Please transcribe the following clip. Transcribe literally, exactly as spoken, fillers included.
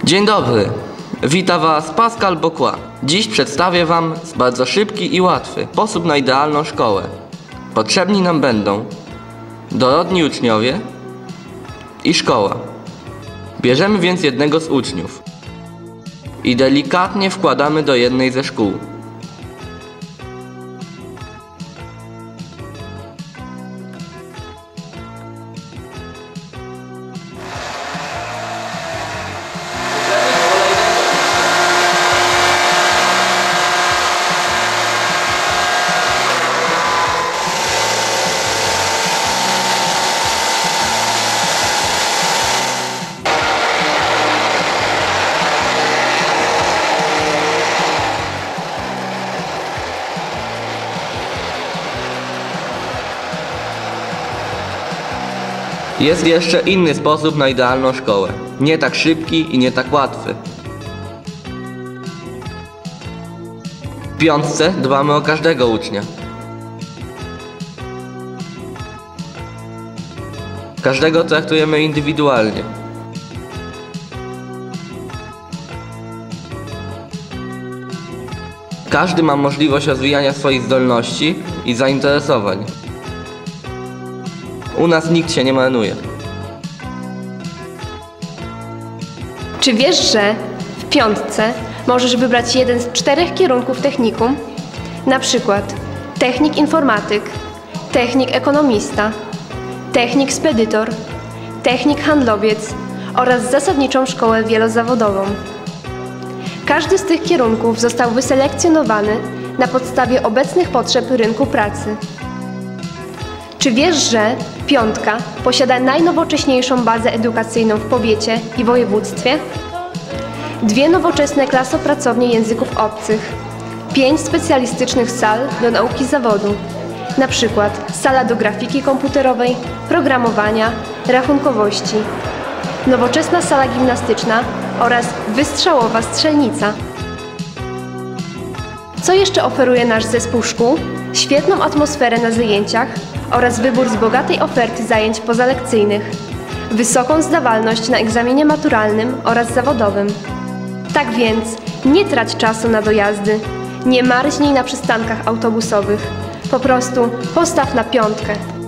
Dzień dobry, wita Was Pascal Bocquat. Dziś przedstawię Wam bardzo szybki i łatwy sposób na idealną szkołę. Potrzebni nam będą dorodni uczniowie i szkoła. Bierzemy więc jednego z uczniów i delikatnie wkładamy do jednej ze szkół. Jest jeszcze inny sposób na idealną szkołę. Nie tak szybki i nie tak łatwy. W piątce dbamy o każdego ucznia. Każdego traktujemy indywidualnie. Każdy ma możliwość rozwijania swoich zdolności i zainteresowań. U nas nikt się nie marnuje. Czy wiesz, że w piątce możesz wybrać jeden z czterech kierunków technikum? Na przykład technik informatyk, technik ekonomista, technik spedytor, technik handlowiec oraz zasadniczą szkołę wielozawodową. Każdy z tych kierunków został wyselekcjonowany na podstawie obecnych potrzeb rynku pracy. Czy wiesz, że piątka posiada najnowocześniejszą bazę edukacyjną w powiecie i województwie? Dwie nowoczesne klasopracownie języków obcych, pięć specjalistycznych sal do nauki zawodu, na przykład sala do grafiki komputerowej, programowania, rachunkowości, nowoczesna sala gimnastyczna oraz wystrzałowa strzelnica. Co jeszcze oferuje nasz zespół szkół? Świetną atmosferę na zajęciach oraz wybór z bogatej oferty zajęć pozalekcyjnych, wysoką zdawalność na egzaminie maturalnym oraz zawodowym. Tak więc nie trać czasu na dojazdy, nie marźnij na przystankach autobusowych, po prostu postaw na piątkę.